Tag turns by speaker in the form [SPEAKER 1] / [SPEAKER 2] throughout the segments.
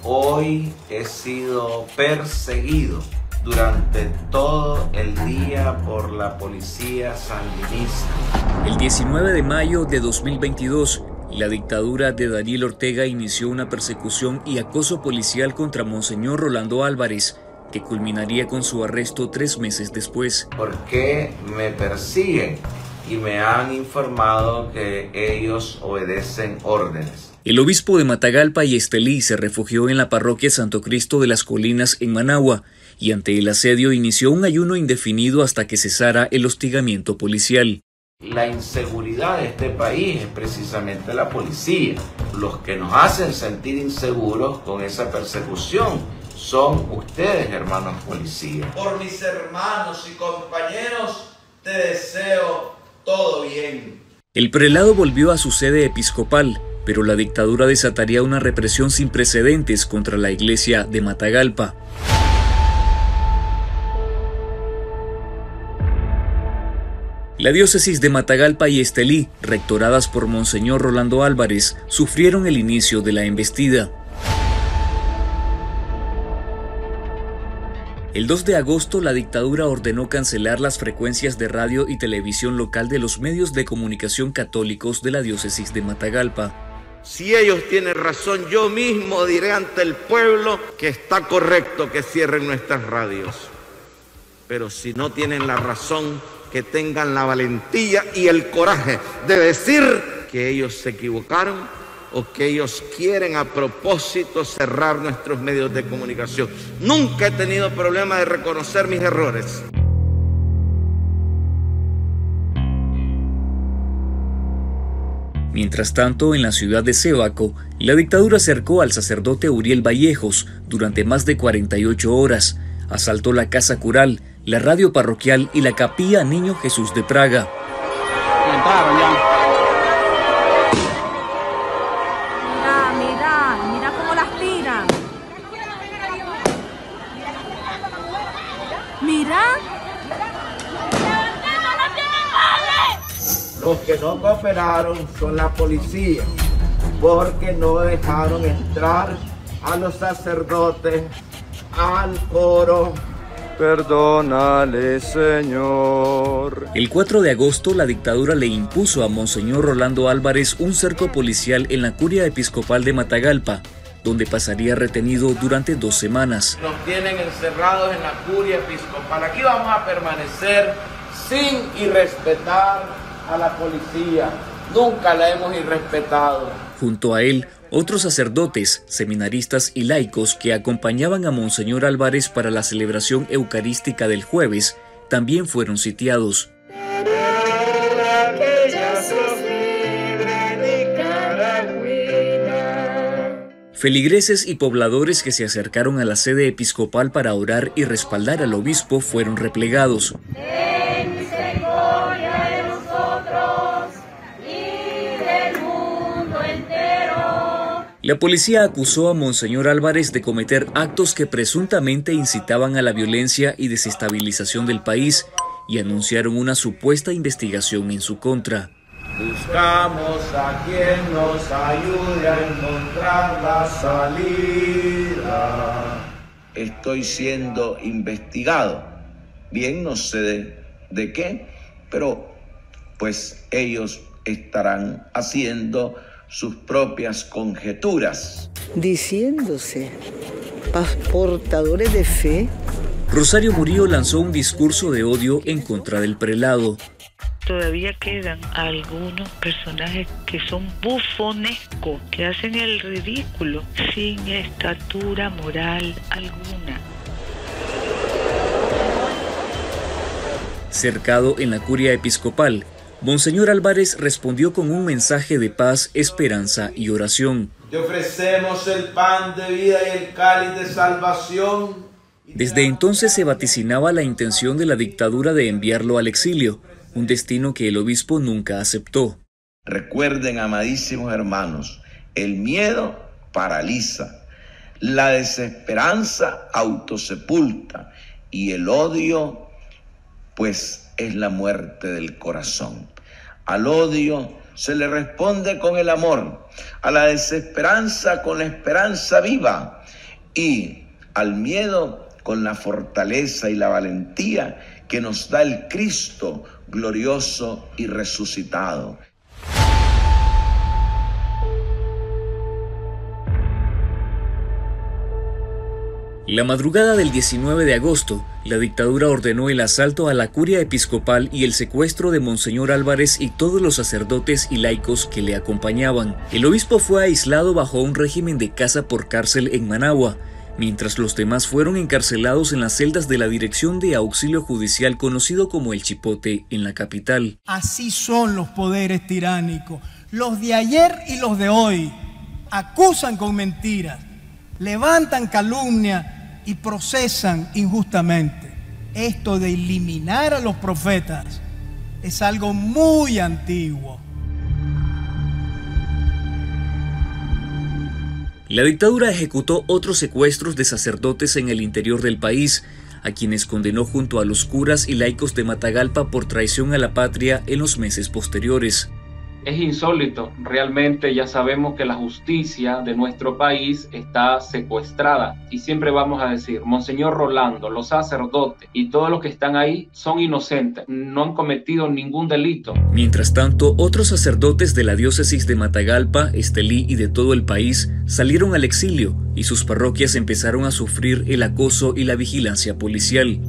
[SPEAKER 1] hoy he sido perseguido durante todo el día por la policía sandinista.
[SPEAKER 2] El 19 de mayo de 2022, la dictadura de Daniel Ortega inició una persecución y acoso policial contra Monseñor Rolando Álvarez, que culminaría con su arresto 3 meses después.
[SPEAKER 1] ¿Por qué me persiguen? Y me han informado que ellos obedecen órdenes.
[SPEAKER 2] El obispo de Matagalpa y Estelí se refugió en la parroquia Santo Cristo de las Colinas en Managua y ante el asedio inició un ayuno indefinido hasta que cesara el hostigamiento policial.
[SPEAKER 1] La inseguridad de este país es precisamente la policía. Los que nos hacen sentir inseguros con esa persecución son ustedes, hermanos policías. Por mis hermanos y compañeros, te deseo todo bien.
[SPEAKER 2] El prelado volvió a su sede episcopal, pero la dictadura desataría una represión sin precedentes contra la iglesia de Matagalpa. La diócesis de Matagalpa y Estelí, rectoradas por Monseñor Rolando Álvarez, sufrieron el inicio de la embestida. El 2 de agosto, la dictadura ordenó cancelar las frecuencias de radio y televisión local de los medios de comunicación católicos de la diócesis de Matagalpa.
[SPEAKER 1] Si ellos tienen razón, yo mismo diré ante el pueblo que está correcto que cierren nuestras radios. Pero si no tienen la razón, que tengan la valentía y el coraje de decir que ellos se equivocaron o que ellos quieren a propósito cerrar nuestros medios de comunicación. Nunca he tenido problema de reconocer mis errores.
[SPEAKER 2] Mientras tanto, en la ciudad de Cebaco, la dictadura cercó al sacerdote Uriel Vallejos durante más de 48 horas. Asaltó la casa cural, la radio parroquial y la capilla Niño Jesús de Praga.
[SPEAKER 3] Mira cómo las tiran. Mira.
[SPEAKER 1] Los que no cooperaron son la policía, porque no dejaron entrar a los sacerdotes, al coro.
[SPEAKER 4] Perdónale, Señor.
[SPEAKER 2] El 4 de agosto, la dictadura le impuso a Monseñor Rolando Álvarez un cerco policial en la curia episcopal de Matagalpa, donde pasaría retenido durante 2 semanas.
[SPEAKER 1] Nos tienen encerrados en la curia episcopal. Aquí vamos a permanecer sin irrespetar a la policía. Nunca la hemos irrespetado.
[SPEAKER 2] Junto a él, otros sacerdotes, seminaristas y laicos que acompañaban a Monseñor Álvarez para la celebración eucarística del jueves también fueron sitiados. Feligreses y pobladores que se acercaron a la sede episcopal para orar y respaldar al obispo fueron replegados. La policía acusó a Monseñor Álvarez de cometer actos que presuntamente incitaban a la violencia y desestabilización del país y anunciaron una supuesta investigación en su contra.
[SPEAKER 1] Buscamos a quien nos ayude a encontrar la salida. Estoy siendo investigado. Bien, no sé de qué, pero pues ellos estarán haciendo sus propias conjeturas.
[SPEAKER 5] Diciéndose portadores de fe.
[SPEAKER 2] Rosario Murillo lanzó un discurso de odio en contra del prelado.
[SPEAKER 6] Todavía quedan algunos personajes que son bufonescos, que hacen el ridículo sin estatura moral alguna.
[SPEAKER 2] Cercado en la curia episcopal, Monseñor Álvarez respondió con un mensaje de paz, esperanza y oración.
[SPEAKER 1] Te ofrecemos el pan de vida y el cáliz de salvación.
[SPEAKER 2] Desde entonces se vaticinaba la intención de la dictadura de enviarlo al exilio, un destino que el obispo nunca aceptó.
[SPEAKER 1] Recuerden, amadísimos hermanos, el miedo paraliza, la desesperanza autosepulta y el odio, pues, es la muerte del corazón. Al odio se le responde con el amor
[SPEAKER 3] a la desesperanza con la esperanza viva y al miedo con la fortaleza y la valentía que nos da el Cristo glorioso y resucitado.
[SPEAKER 2] La madrugada del 19 de agosto, la dictadura ordenó el asalto a la curia episcopal y el secuestro de Monseñor Álvarez y todos los sacerdotes y laicos que le acompañaban. El obispo fue aislado bajo un régimen de casa por cárcel en Managua, mientras los demás fueron encarcelados en las celdas de la Dirección de Auxilio Judicial conocido como El Chipote en la capital.
[SPEAKER 7] Así son los poderes tiránicos, los de ayer y los de hoy. Acusan con mentiras, levantan calumnia y procesan injustamente. Esto de eliminar a los profetas es algo muy antiguo.
[SPEAKER 2] La dictadura ejecutó otros secuestros de sacerdotes en el interior del país, a quienes condenó junto a los curas y laicos de Matagalpa por traición a la patria en los meses posteriores.
[SPEAKER 8] Es insólito, realmente ya sabemos que la justicia de nuestro país está secuestrada y siempre vamos a decir, Monseñor Rolando, los sacerdotes y todos los que están ahí son inocentes, no han cometido ningún delito.
[SPEAKER 2] Mientras tanto, otros sacerdotes de la diócesis de Matagalpa, Estelí y de todo el país salieron al exilio y sus parroquias empezaron a sufrir el acoso y la vigilancia policial.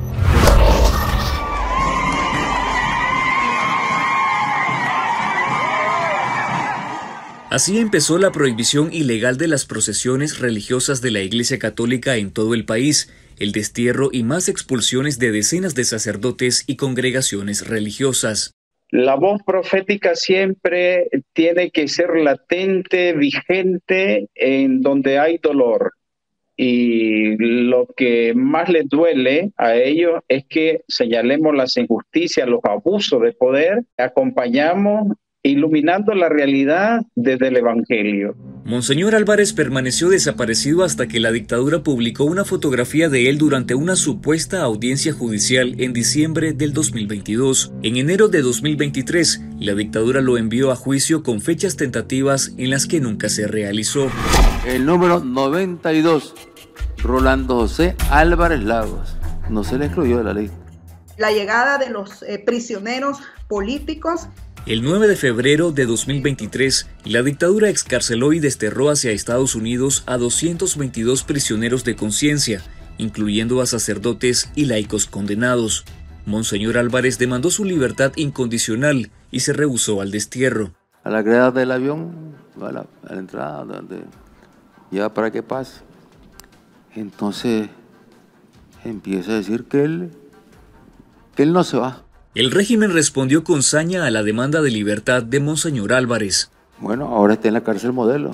[SPEAKER 2] Así empezó la prohibición ilegal de las procesiones religiosas de la Iglesia Católica en todo el país, el destierro y más expulsiones de decenas de sacerdotes y congregaciones religiosas.
[SPEAKER 9] La voz profética siempre tiene que ser latente, vigente en donde hay dolor. Y lo que más les duele a ellos es que señalemos las injusticias, los abusos de poder, acompañamos iluminando la realidad desde el Evangelio.
[SPEAKER 2] Monseñor Álvarez permaneció desaparecido hasta que la dictadura publicó una fotografía de él durante una supuesta audiencia judicial en diciembre del 2022. En enero de 2023, la dictadura lo envió a juicio con fechas tentativas en las que nunca se realizó.
[SPEAKER 10] El número 92, Rolando José Álvarez Lagos. No se le excluyó de la lista.
[SPEAKER 11] La llegada de los prisioneros políticos.
[SPEAKER 2] El 9 de febrero de 2023, la dictadura excarceló y desterró hacia Estados Unidos a 222 prisioneros de conciencia, incluyendo a sacerdotes y laicos condenados. Monseñor Álvarez demandó su libertad incondicional y se rehusó al destierro.
[SPEAKER 10] A la grada del avión, a la entrada, donde ya para que pase. Entonces empieza a decir que él no se va.
[SPEAKER 2] El régimen respondió con saña a la demanda de libertad de Monseñor Álvarez.
[SPEAKER 10] Bueno, ahora está en la cárcel modelo.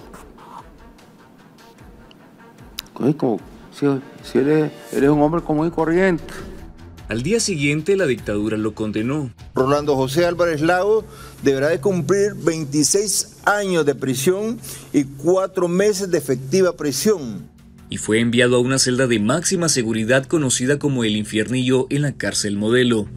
[SPEAKER 10] Como si eres un hombre común y corriente.
[SPEAKER 2] Al día siguiente, la dictadura lo condenó.
[SPEAKER 12] Rolando José Álvarez Lagos deberá de cumplir 26 años de prisión y 4 meses de efectiva prisión.
[SPEAKER 2] Y fue enviado a una celda de máxima seguridad conocida como el Infiernillo en la cárcel modelo.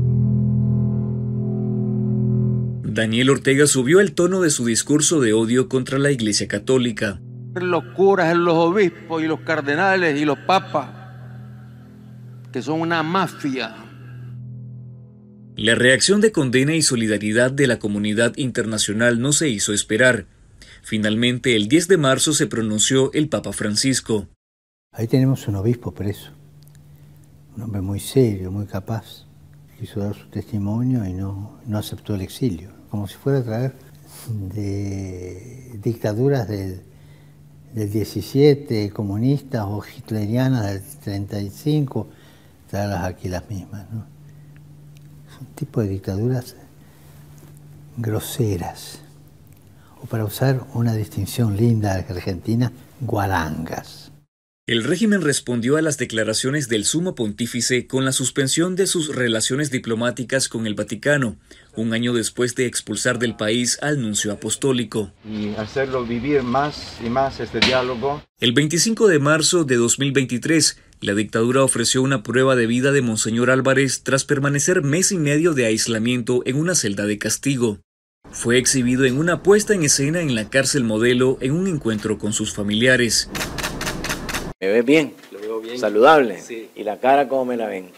[SPEAKER 2] Daniel Ortega subió el tono de su discurso de odio contra la Iglesia Católica.
[SPEAKER 10] Los curas, los obispos y los cardenales y los papas, que son una mafia.
[SPEAKER 2] La reacción de condena y solidaridad de la comunidad internacional no se hizo esperar. Finalmente, el 10 de marzo se pronunció el Papa Francisco.
[SPEAKER 13] Ahí tenemos un obispo preso, un hombre muy serio, muy capaz. Quiso dar su testimonio y no aceptó el exilio, como si fuera a traer de dictaduras del 17, comunistas o hitlerianas del 35, traerlas aquí las mismas, ¿no? Es un tipo de dictaduras groseras, o para usar una distinción linda argentina, guarangas.
[SPEAKER 2] El régimen respondió a las declaraciones del sumo pontífice con la suspensión de sus relaciones diplomáticas con el Vaticano, un año después de expulsar del país al nuncio apostólico.
[SPEAKER 4] Y hacerlo vivir más y más este diálogo.
[SPEAKER 2] El 25 de marzo de 2023, la dictadura ofreció una prueba de vida de Monseñor Álvarez tras permanecer mes y medio de aislamiento en una celda de castigo. fue exhibido en una puesta en escena en la cárcel Modelo en un encuentro con sus familiares.
[SPEAKER 14] ¿Me ves bien?
[SPEAKER 15] Lo veo bien.
[SPEAKER 14] ¿Saludable?
[SPEAKER 15] Sí.
[SPEAKER 14] ¿Y la cara cómo me la ven?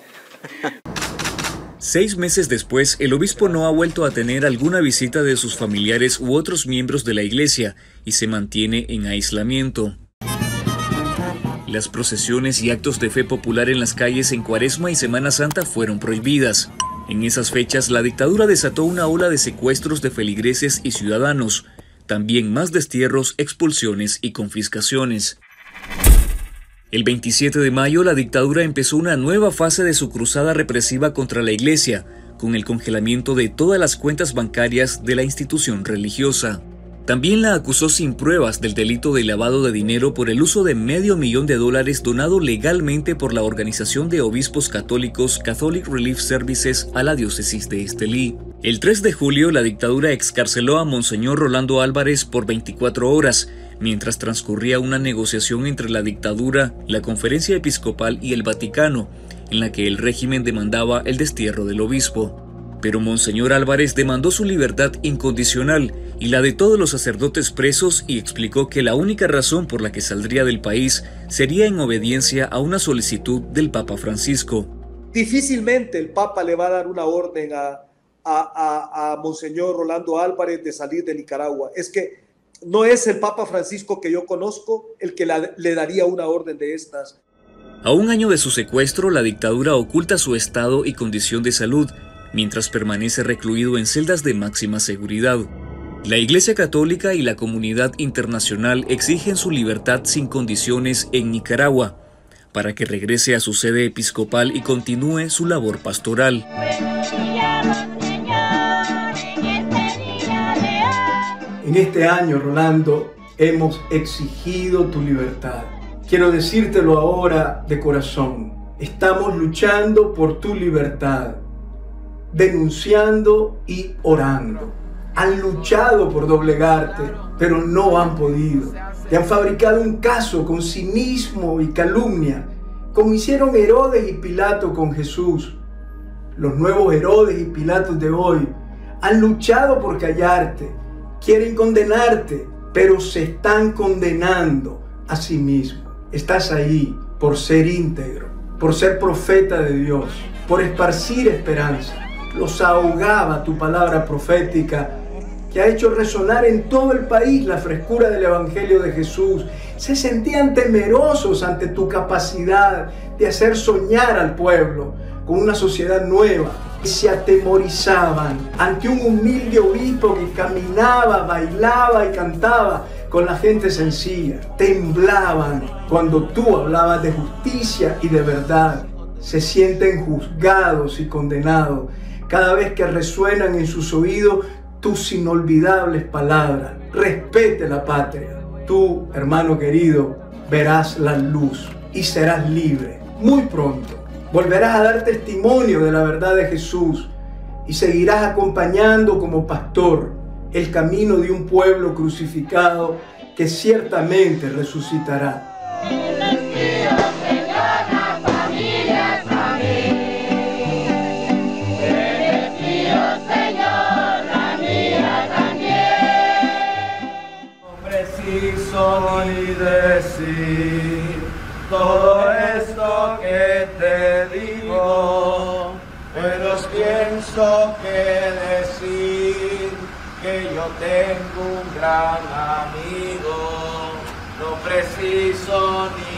[SPEAKER 2] 6 meses después, el obispo no ha vuelto a tener alguna visita de sus familiares u otros miembros de la iglesia y se mantiene en aislamiento. Las procesiones y actos de fe popular en las calles en Cuaresma y Semana Santa fueron prohibidas. En esas fechas, la dictadura desató una ola de secuestros de feligreses y ciudadanos, también más destierros, expulsiones y confiscaciones. El 27 de mayo, la dictadura empezó una nueva fase de su cruzada represiva contra la Iglesia, con el congelamiento de todas las cuentas bancarias de la institución religiosa. También la acusó sin pruebas del delito de lavado de dinero por el uso de $500,000 donado legalmente por la Organización de Obispos Católicos Catholic Relief Services a la diócesis de Estelí. El 3 de julio, la dictadura excarceló a Monseñor Rolando Álvarez por 24 horas, mientras transcurría una negociación entre la dictadura, la Conferencia Episcopal y el Vaticano, en la que el régimen demandaba el destierro del obispo. Pero Monseñor Álvarez demandó su libertad incondicional y la de todos los sacerdotes presos y explicó que la única razón por la que saldría del país sería en obediencia a una solicitud del Papa Francisco.
[SPEAKER 16] Difícilmente el Papa le va a dar una orden a Monseñor Rolando Álvarez de salir de Nicaragua. Es que no es el Papa Francisco que yo conozco el que le daría una orden de estas.
[SPEAKER 2] A un año de su secuestro, la dictadura oculta su estado y condición de salud, mientras permanece recluido en celdas de máxima seguridad. La Iglesia Católica y la comunidad internacional exigen su libertad sin condiciones en Nicaragua, para que regrese a su sede episcopal y continúe su labor pastoral.
[SPEAKER 7] En este año, Rolando, hemos exigido tu libertad. Quiero decírtelo ahora de corazón. Estamos luchando por tu libertad, denunciando y orando. Han luchado por doblegarte, pero no han podido. Te han fabricado un caso con cinismo y calumnia, como hicieron Herodes y Pilato con Jesús. Los nuevos Herodes y Pilatos de hoy han luchado por callarte, quieren condenarte, pero se están condenando a sí mismos. Estás ahí por ser íntegro, por ser profeta de Dios, por esparcir esperanza. Los ahogaba tu palabra profética, que ha hecho resonar en todo el país la frescura del Evangelio de Jesús. Se sentían temerosos ante tu capacidad de hacer soñar al pueblo con una sociedad nueva. Se atemorizaban ante un humilde obispo que caminaba, bailaba y cantaba con la gente sencilla. Temblaban cuando tú hablabas de justicia y de verdad. Se sienten juzgados y condenados cada vez que resuenan en sus oídos tus inolvidables palabras. Respete la patria. Tú, hermano querido, verás la luz y serás libre muy pronto. Volverás a dar testimonio de la verdad de Jesús y seguirás acompañando como pastor el camino de un pueblo crucificado que ciertamente resucitará.
[SPEAKER 17] Ni decir todo esto que te digo, pero pienso que decir que yo tengo un gran amigo, no preciso ni